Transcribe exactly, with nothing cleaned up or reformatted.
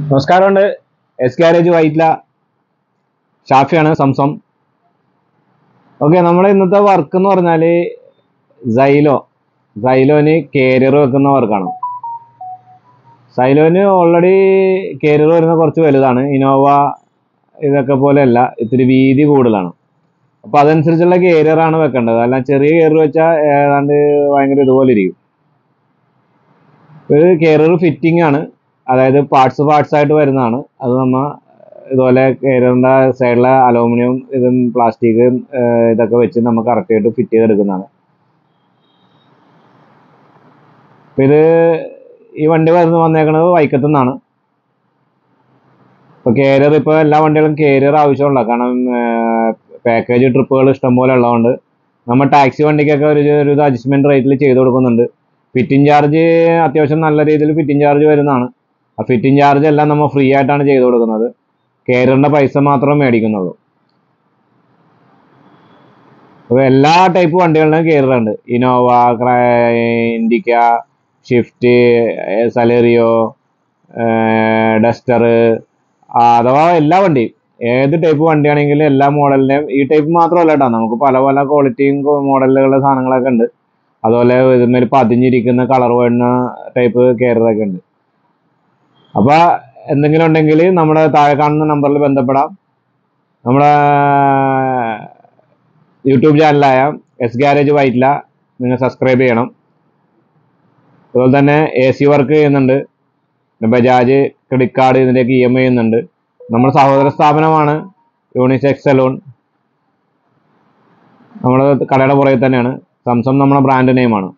നമസ്കാരമുണ്ട്. S garage Vyttila ഷാഫിയാണ്, സംസം. ഓക്കെ, നമ്മുടെ ഇന്നത്തെ വർക്ക് എന്ന് പറഞ്ഞാൽ സൈലോ സൈലോന് കാരിയർ വെക്കുന്ന വർക്കാണ്. സൈലോന് ഓൾറെഡി കാരിയർ വരുന്ന കുറച്ച് വലുതാണ്, ഇനോവ ഇതൊക്കെ പോലെയല്ല, ഇത്തിരി വീതി കൂടുതലാണ്. അപ്പോൾ അതനുസരിച്ചുള്ള കാരിയറാണ് വെക്കേണ്ടത്. അല്ല ചെറിയ കാരിയർ വെച്ചാൽ ഏതാണ്ട് ഭയങ്കര ഇതുപോലെ ഇരിക്കും. ഒരു കാരിയർ ഫിറ്റിംഗ് ആണ്, അതായത് പാർട്സ് പാർട്സ് ആയിട്ട് വരുന്നതാണ്. അത് നമ്മൾ ഇതുപോലെ കാരിയറിൻ്റെ സൈഡിലെ അലൂമിനിയം ഇതും പ്ലാസ്റ്റിക് ഇതൊക്കെ വെച്ച് നമ്മൾ കറക്റ്റായിട്ട് ഫിറ്റ് ചെയ്തെടുക്കുന്നതാണ്. അപ്പം ഇത് ഈ വണ്ടി വരുന്ന വന്നേക്കുന്നത് വൈക്കത്തു നിന്നാണ്. ഇപ്പോൾ കാരിയർ ഇപ്പോൾ എല്ലാ വണ്ടികളും കാരിയർ ആവശ്യമുള്ള, കാരണം പാക്കേജ് ട്രിപ്പുകൾ ഇഷ്ടംപോലെ ഉള്ളതുകൊണ്ട് നമ്മൾ ടാക്സി വണ്ടിക്കൊക്കെ ഒരു ഒരു അഡ്ജസ്റ്റ്മെൻറ്റ് റേറ്റിൽ ചെയ്ത് കൊടുക്കുന്നുണ്ട്. ഫിറ്റിംഗ് ചാർജ് അത്യാവശ്യം നല്ല രീതിയിൽ ഫിറ്റിംഗ് ചാർജ് വരുന്നതാണ്. ആ ഫിറ്റിംഗ് ചാർജ് എല്ലാം നമ്മൾ ഫ്രീ ആയിട്ടാണ് ചെയ്ത് കൊടുക്കുന്നത്. കാരിയറിൻ്റെ പൈസ മാത്രമേ മേടിക്കുന്നുള്ളൂ. അപ്പോൾ എല്ലാ ടൈപ്പ് വണ്ടികളിലും കാരിയർ ഉണ്ട്. Innova, Indica, Swift, Celerio, Duster, അഥവാ എല്ലാ വണ്ടിയും ഏത് ടൈപ്പ് വണ്ടിയാണെങ്കിലും എല്ലാ മോഡലിൻ്റെയും. ഈ ടൈപ്പ് മാത്രമല്ല കേട്ടോ, നമുക്ക് പല പല ക്വാളിറ്റിയും മോഡലുകളുടെ സാധനങ്ങളൊക്കെ ഉണ്ട്. അതുപോലെ ഇതുമേൽ പതിഞ്ഞിരിക്കുന്ന കളർ വരുന്ന ടൈപ്പ് കാരിയറൊക്കെ ഉണ്ട്. അപ്പോൾ എന്തെങ്കിലും ഉണ്ടെങ്കിൽ നമ്മുടെ താഴെ കാണുന്ന നമ്പറിൽ ബന്ധപ്പെടാം. നമ്മുടെ യൂട്യൂബ് ചാനലായ എസ് ഗാരേജ് വൈറ്റ്ല നിങ്ങൾ സബ്സ്ക്രൈബ് ചെയ്യണം. അതുപോലെ തന്നെ എ സി വർക്ക് ചെയ്യുന്നുണ്ട്, ബജാജ് ക്രെഡിറ്റ് കാർഡ് ഇതിൻ്റെയൊക്കെ ഇ എം ഐ ചെയ്യുന്നുണ്ട്. നമ്മുടെ സഹോദര സ്ഥാപനമാണ് യൂണിസെക്സ് സലൂൺ. നമ്മുടെ കടയുടെ പുറകെ തന്നെയാണ്. സംസം നമ്മുടെ ബ്രാൻഡ് നെയിമാണ്.